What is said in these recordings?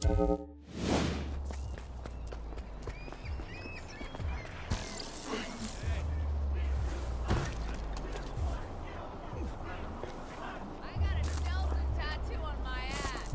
got a skeleton tattoo on my ass.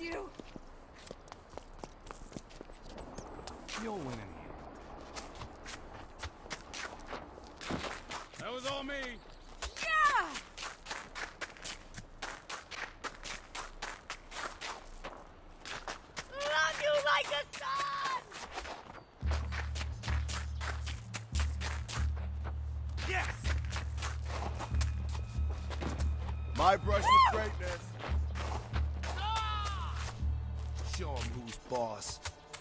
you. You'll win in the end. That was all me. Yeah! Love you like a son! Yes! My brush with greatness. Ah! Show him who's boss.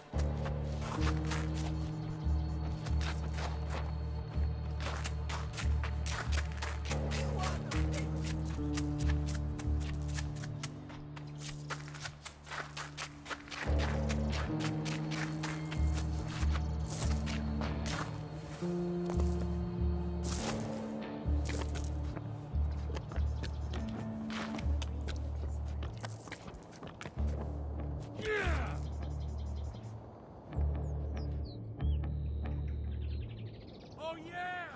Yeah! Oh yeah!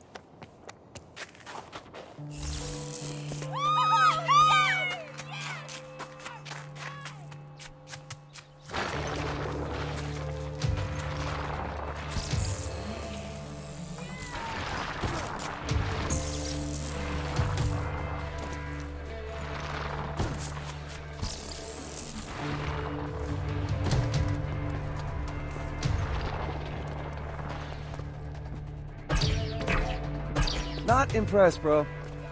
Not impressed, bro.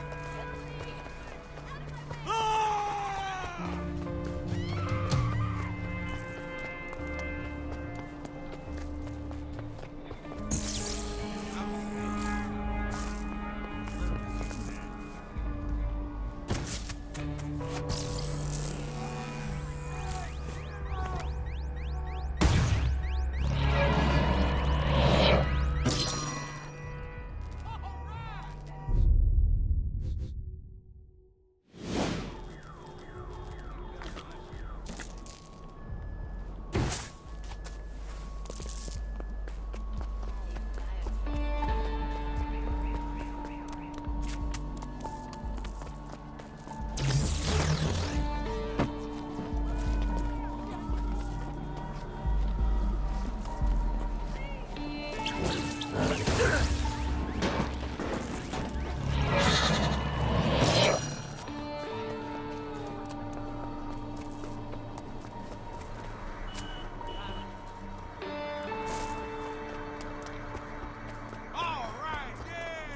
All right, yeah!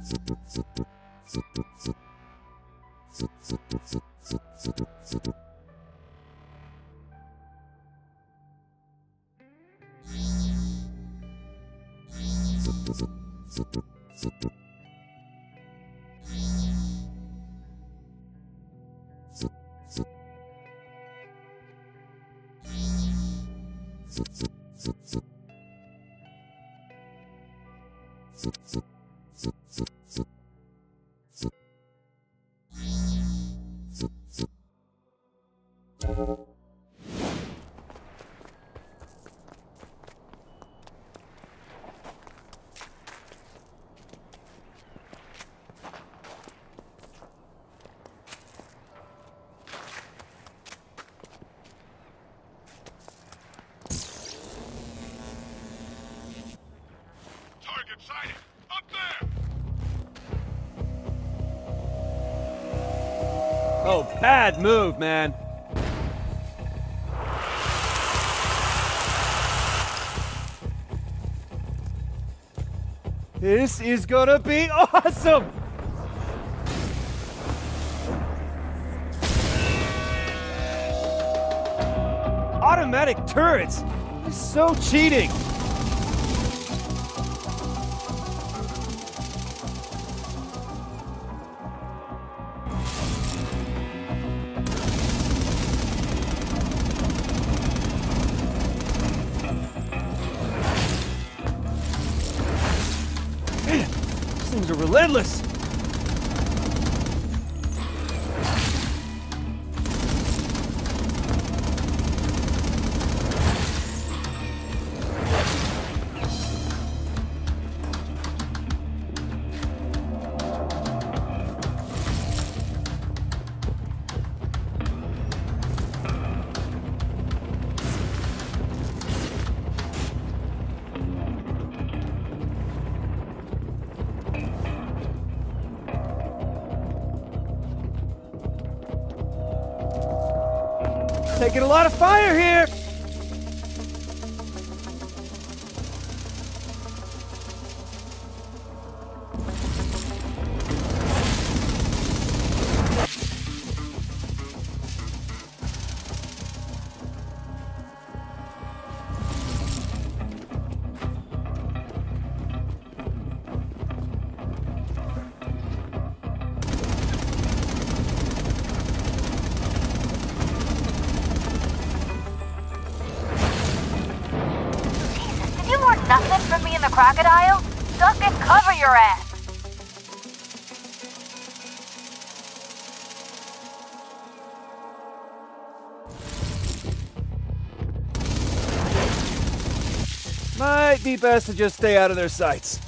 Target sighted! Up there! Oh, bad move, man. This is gonna be awesome! Automatic turrets! This is so cheating! Man, these things are relentless! Taking a lot of fire here! Did you learn nothing from me and the crocodile? Duck and cover your ass! Might be best to just stay out of their sights.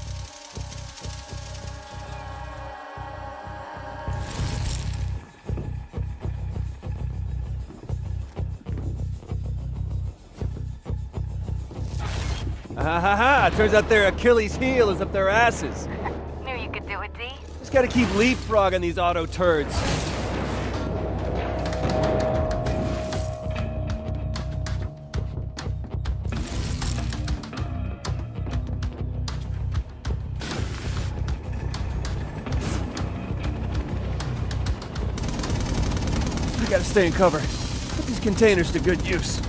Ha! Turns out their Achilles heel is up their asses. Knew you could do it, D. Just gotta keep leapfrogging these auto turds. I gotta stay in cover. Put these containers to good use.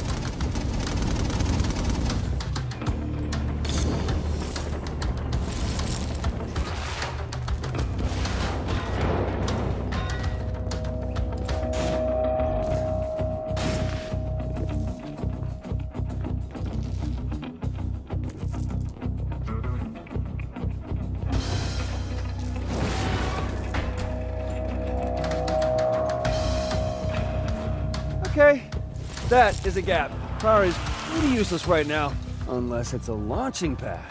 Okay, that is a gap. Power is pretty useless right now, unless it's a launching pad.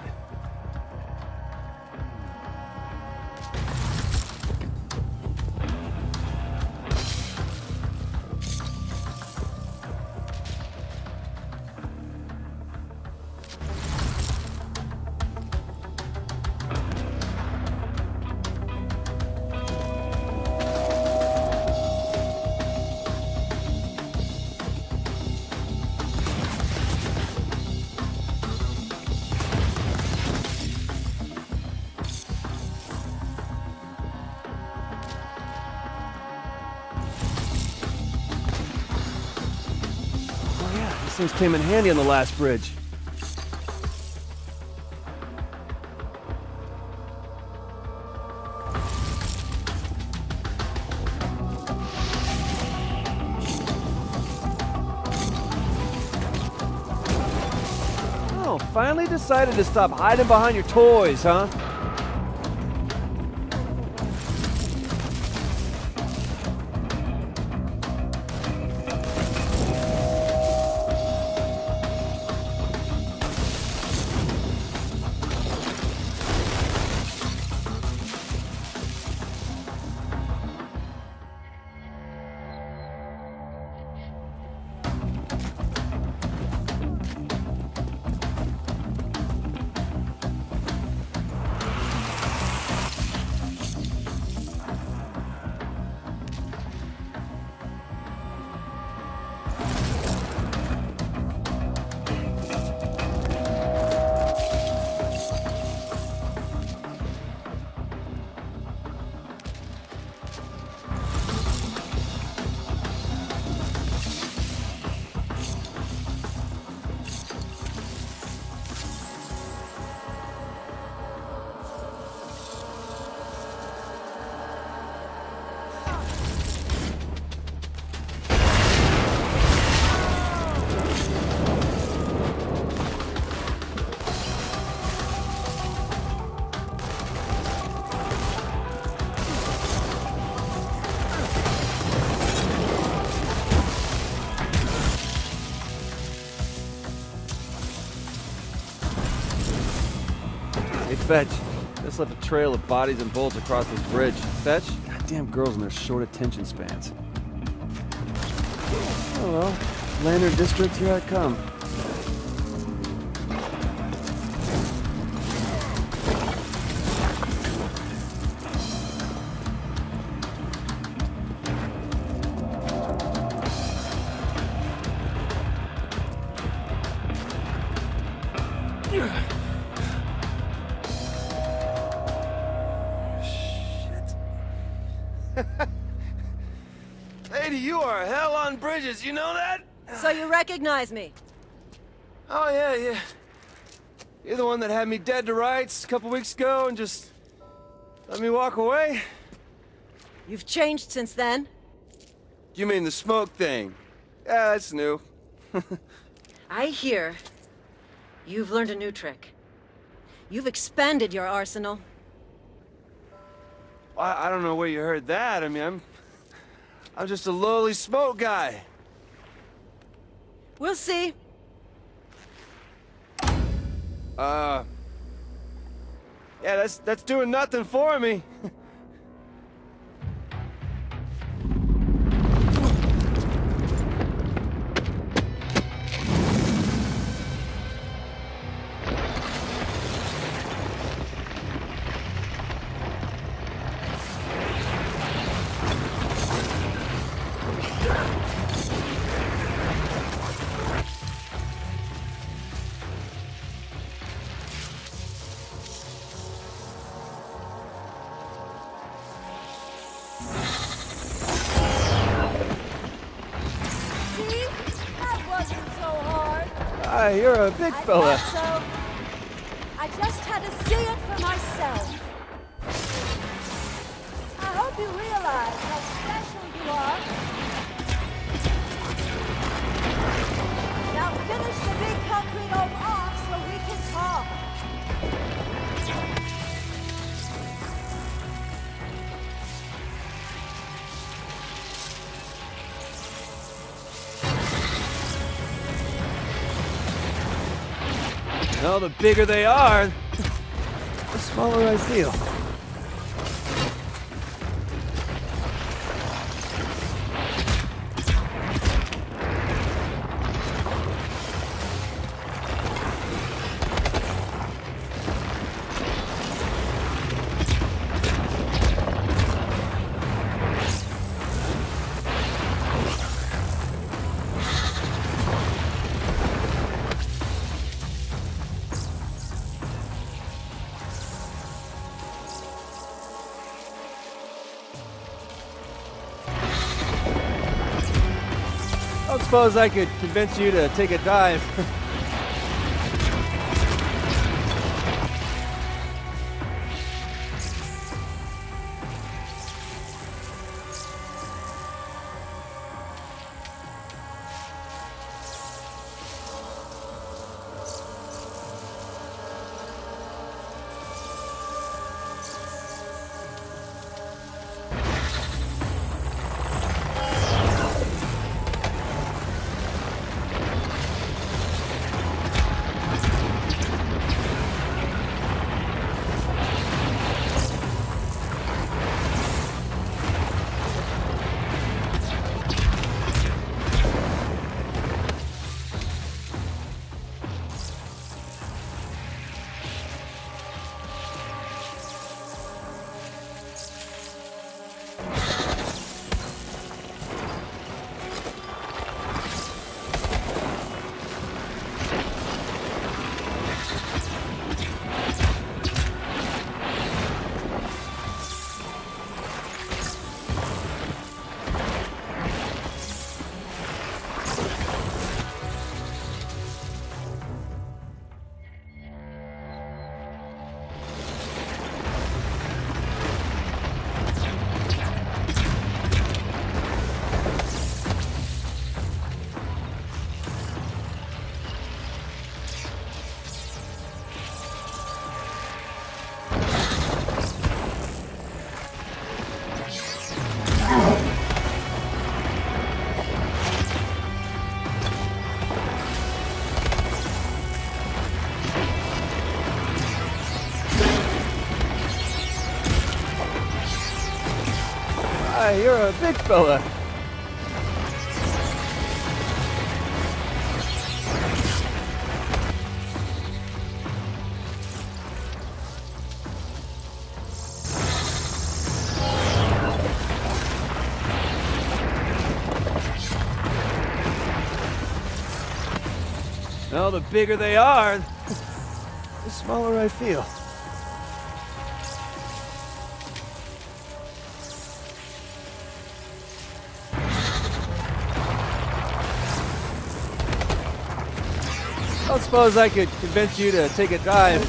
things came in handy on the last bridge. Oh, finally decided to stop hiding behind your toys, huh? Hey, Fetch. Just left a trail of bodies and bullets across this bridge. Fetch? Goddamn girls and their short attention spans. Oh well. Lantern District, here I come. Lady, you are hell on bridges, you know that? So you recognize me? Oh, yeah. You're the one that had me dead to rights a couple weeks ago and just let me walk away? You've changed since then? You mean the smoke thing? Yeah, that's new. I hear you've learned a new trick. You've expanded your arsenal. I don't know where you heard that. I mean, I'm just a lowly smoke guy. We'll see. Yeah, that's doing nothing for me. You're a big fella. I guess so. I just had to see it for myself. I hope you realize how special you are. Now finish the big concrete home off so we can talk. No, the bigger they are, the smaller I feel. don't suppose I could convince you to take a dive. You're a big fella. Well, the bigger they are, the smaller I feel. I don't suppose I could convince you to take a dive.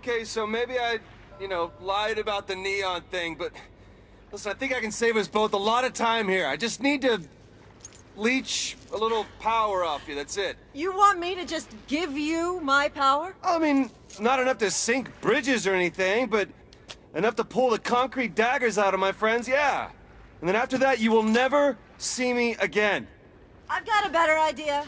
okay, so maybe I, lied about the neon thing, but listen, I think I can save us both a lot of time here. I just need to leech a little power off you, that's it. You want me to just give you my power? I mean, not enough to sink bridges or anything, but enough to pull the concrete daggers out of my friends, yeah. And then after that, you will never see me again. I've got a better idea.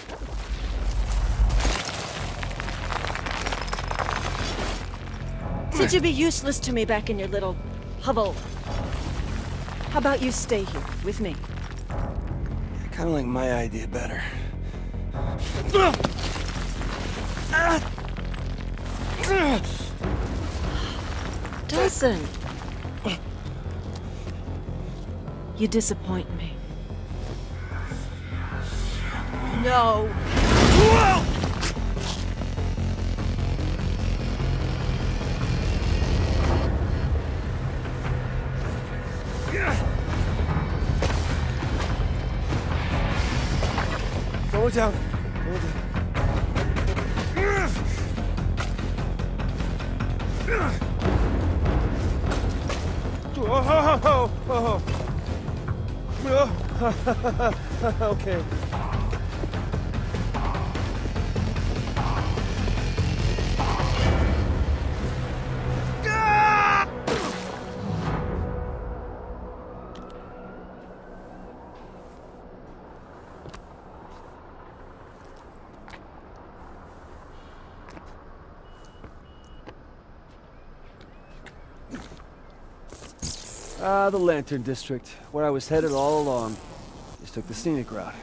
Since you'd be useless to me back in your little hovel, how about you stay here with me? I kind of like my idea better. Dawson, you disappoint me. No. Go down. Okay. The Lantern District, where I was headed all along. Just took the scenic route.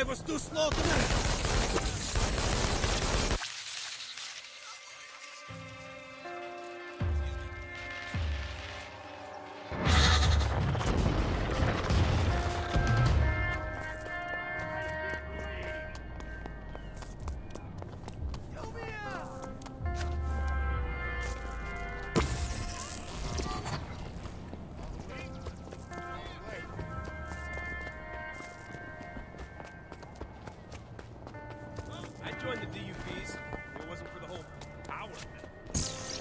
I was too slow to move. I joined the DUPs. If it wasn't for the whole power thing.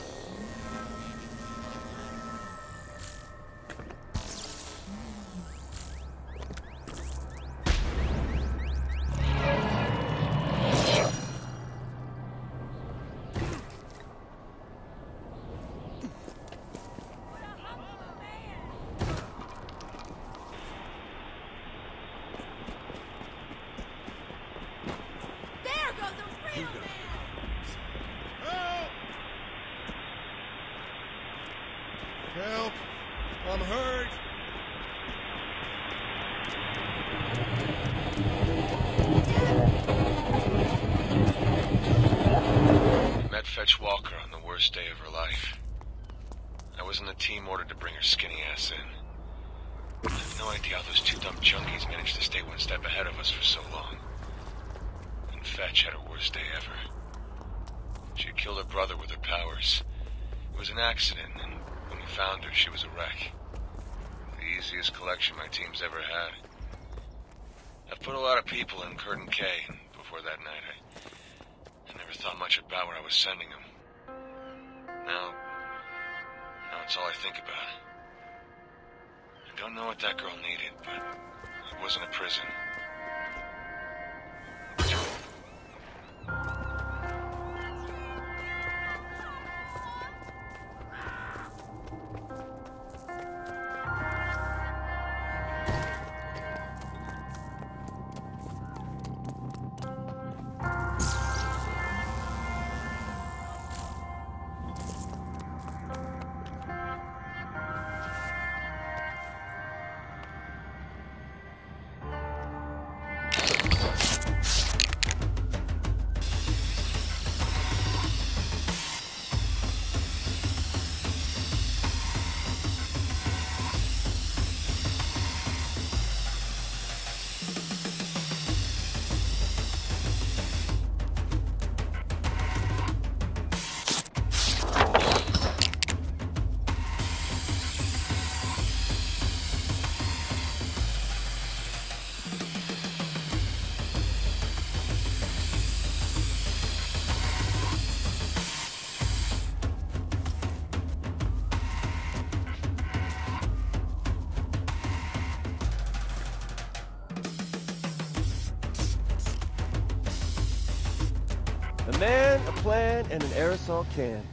Help! I'm hurt! Met Fetch Walker on the worst day of her life. I was in the team ordered to bring her skinny ass in. I have no idea how those two dumb junkies managed to stay one step ahead of us for so long. And Fetch had her worst day ever. She had killed her brother with her powers. It was an accident, and when we found her, she was a wreck. The easiest collection my team's ever had. I've put a lot of people in Curtin K, and before that night, I never thought much about where I was sending them. Now it's all I think about. I don't know what that girl needed, but it wasn't a prison. A man, a plan, and an aerosol can.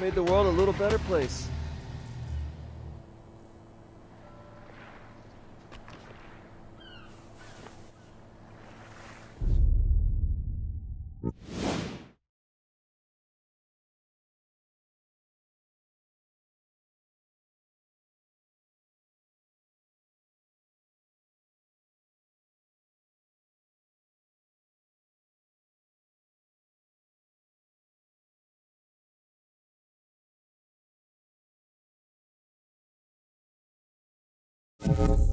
Made the world a little better place. You